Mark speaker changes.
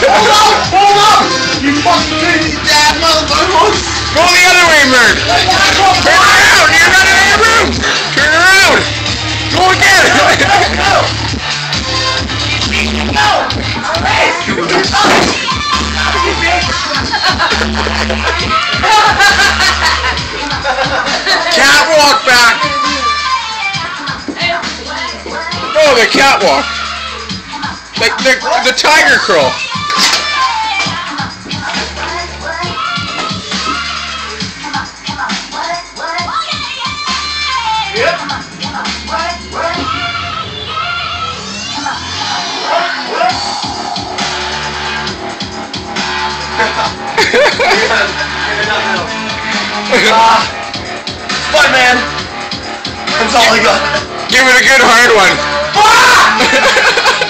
Speaker 1: Hold up! You fucking crazy dad motherfucker!
Speaker 2: Go the other way, Bird! Turn around! You're running out of room! Turn around! Go again! Catwalk back! Oh, the catwalk! Like the tiger curl!
Speaker 1: Yep. Fun, man. That's all I got.
Speaker 2: Give it a good hard one.